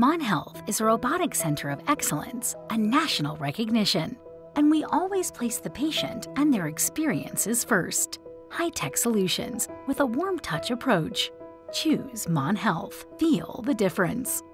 Mon Health is a robotic center of excellence, a national recognition, and we always place the patient and their experiences first. High-tech solutions with a warm touch approach. Choose Mon Health. Feel the difference.